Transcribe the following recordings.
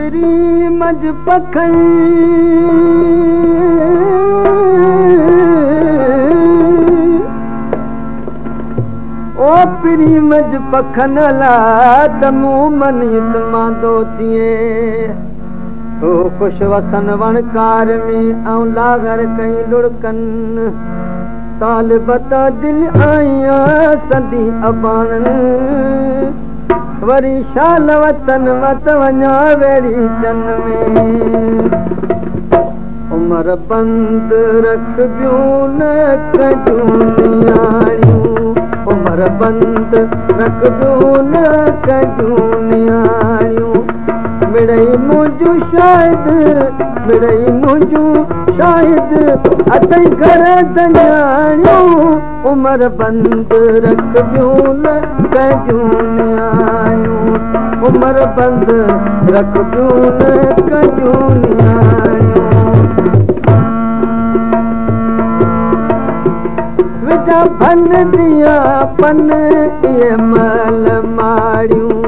पिरी मज पखन ओ पिरी मज पखन ला तमू मन इतमा दो थिए ओ खुश वसन वणकार में आऊं लागर कई लुड़कन ताल बता दिल आया सदी अबानन वरी शाल वतन वत वञा वेड़ी चन में उमर बंद रख बियूं न कजूं नियाणियूं उमर बंद रख बियूं न कजूं नियाणियूं मिड़ई मुंहिंजो शायद अतई घर दनियाणियूं उमर बंद रख बियूं न कजूं नियाणियूं उमर बंद रख बियूं न कजूं नियाणियूं विजा फन दिया पन इहे मल माड़ियूं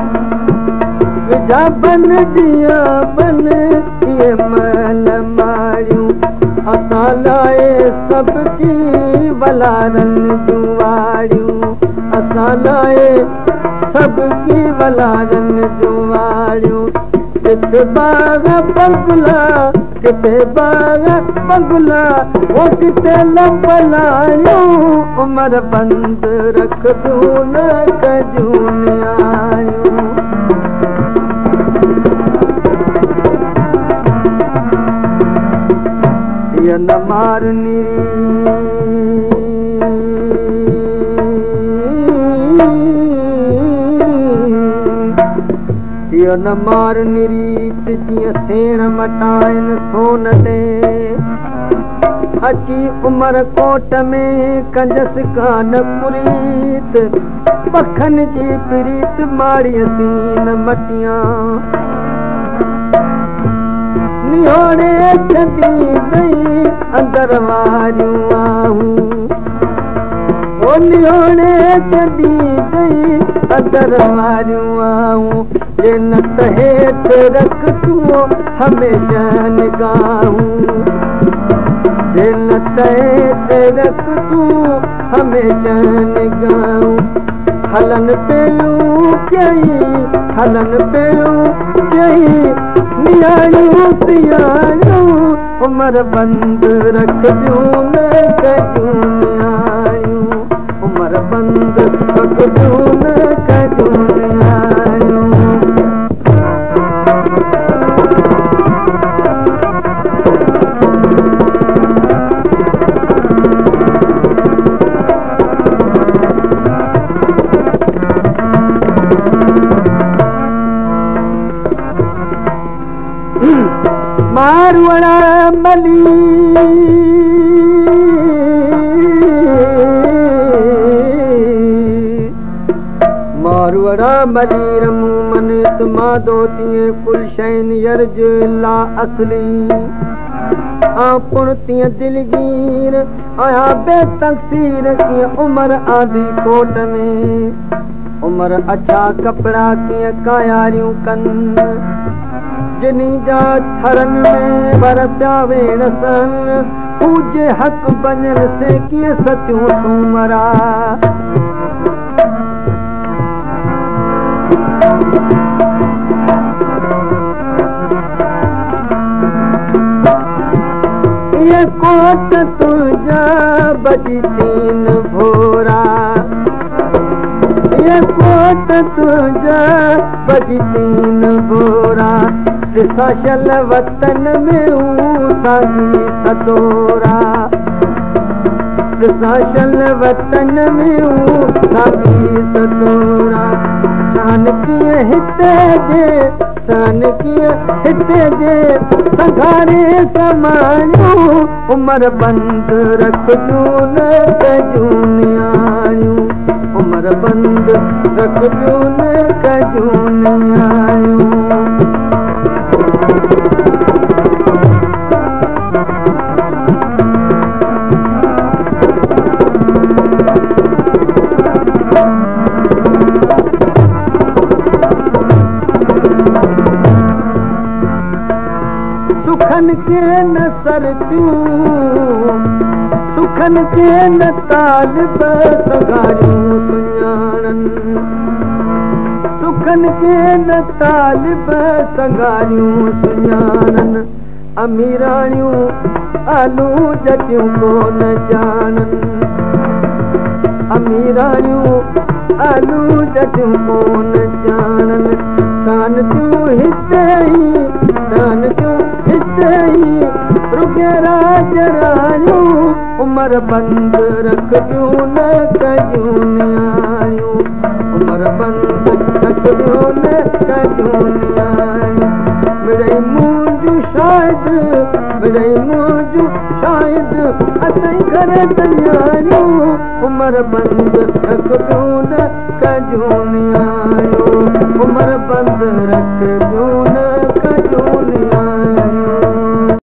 विजा बन दिया बन इहे मल माड़ियूं असां लाइ सबकी वलारन जूं वाड़ियूं असां लाइ सबकी वलारन जूं वाड़ियूं किथे बाग बंगला किथे बाग बंगला ओ किथे लंबलायूं उमर बंद रख बियूं न कजूं नियाणियूं न मारनी न मारनी रीत जीअं सेण मटाइन सोन ॾे अची उमर कोट में कंजस कान पुरीत पखन जी प्रीत माड़ीअ सीन मटियां निहोड़े छॾी गई अंदर वारियूं आहूं ओ निहोड़े छॾी गई अंदर वारियूं आहूं जे नत हेठि रख तूं हमेशा निगाहूं जे नत हेठि रख तूं हमेशा निगाहूं हलन पियूं कई नियाणियूं सियाणियूं उमर बंद रख बियूं न कजूं नियाणियूं उमर बंद रख बियूं न कजूं नियाणियूं मारवड़ा मली मारवड़ा मली रमू मन तुमा दोती कुल शैन यर्ज ला असली पुण तीअं दिलगीर आया बेतकसीर कीअं उमर आधी कोट में उमर अच्छा कपड़ा कीअं कायारियूं कनि जिनी जा थरन में बर पिया वेण सन पूजे हक़ बञल से कीअं सतियूं सूमरा ये कोट तुझा बजी तीन भोरा ये कोट तुझा बजी तीन भोरा साशल वतन में सागी सतोरा साशल वतन में सागी सतोरा शान कीअं हिते जे संघारे समायूं उमर बंद रख बियूं न कजूं नियाणियूं उमर बंद रख बियूं न कजूं नियाणियूं सुखन के न सरतियूं सुखन के न तालिब सगारियूं सुञाणन सुखन के न तालिब सगारियूं सुञाणन अमीराणियूं आलू जटियूं कोन ॼाणन अमीराणियूं आलू जटियूं कोन ॼाणन कान थियूं हिते ई रुगे राज राणियूं उमिरि बंद रखबियूं न कयूं नियाणियूं उमिरि बंद रखबियूं न कयूं नियाणियूं मिड़ई मुंहिंजूं शायदि असां घर त नियाणियूं उमिरि बंद रखबियूं न कयूं नियाणियूं उमिरि बंद रखबियूं न कयूं नियाणियूं